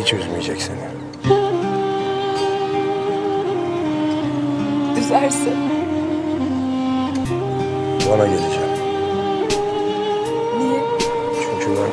hiç üzmeyecek seni. Üzerse? Bana geleceğim. Niye? Çünkü ben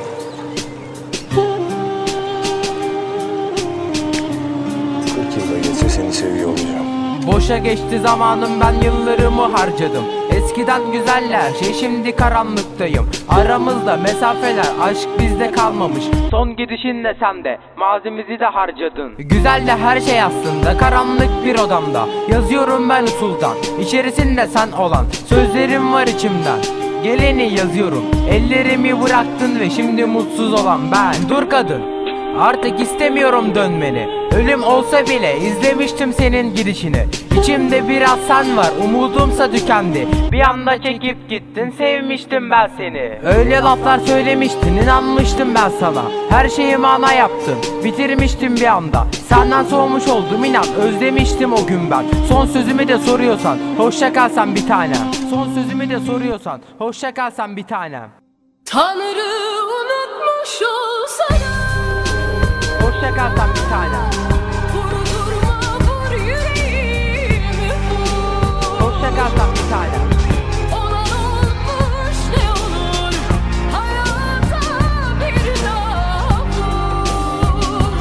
40 yılda geçse seni seviyor olacağım. Boşa geçti zamanım, ben yıllarımı harcadım. Eskiden güzeller şey, şimdi karanlıktayım. Aramızda mesafeler, aşk bizde kalmamış. Son gidişinle sen de mazimizi de harcadın. Güzel de her şey aslında karanlık bir odamda. Yazıyorum ben usuldan, içerisinde sen olan sözlerim var içimden. Geleni yazıyorum, ellerimi bıraktın ve şimdi mutsuz olan ben. Dur kadın, artık istemiyorum dönmeni. Ölüm olsa bile izlemiştim senin gidişini. İçimde biraz sen var, umudumsa tükendi. Bir anda çekip gittin, sevmiştim ben seni. Öyle laflar söylemiştin, inanmıştım ben sana. Her şeyi mana yaptın, bitirmiştim bir anda. Senden soğumuş oldum inan, özlemiştim o gün ben. Son sözümü de soruyorsan, hoşça kal sen bir tanem. Son sözümü de soruyorsan, hoşça kal sen bir tanem. Tanrı unutmuş olsa da Hoşça kal sen bir tanem. vurdurma vur yüreğimi vur. Hoşça kal sen bir tanem. Olan olmuş ne olur hayata bir daha vur.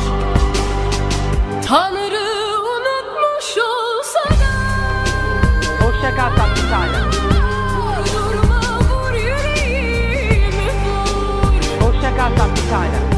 Tanrı unutmuş olsa da Hoşça kal sen bir tanem. vurdurma vur yüreğimi vur. Hoşça kal sen bir tanem.